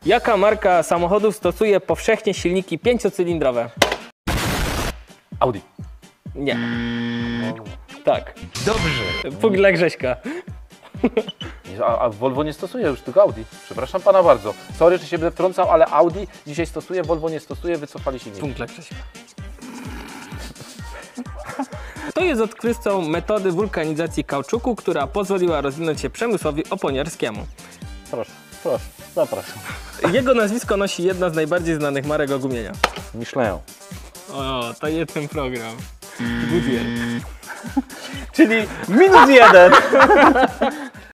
Jaka marka samochodów stosuje powszechnie silniki 5-cylindrowe? Audi. Nie. Tak. Dobrze. Punkt dla Grześka. A Volvo nie stosuje już, tylko Audi. Przepraszam pana bardzo. Sorry, że się będę wtrącał, ale Audi dzisiaj stosuje, Volvo nie stosuje, wycofali silnik. Punkt dla Grześka. Kto jest odkrywcą metody wulkanizacji kauczuku, która pozwoliła rozwinąć się przemysłowi oponiarskiemu? Proszę, proszę, zapraszam. Jego nazwisko nosi jedna z najbardziej znanych marek ogumienia. Michelin. O, to jest ten program. Goodyear. Czyli -1.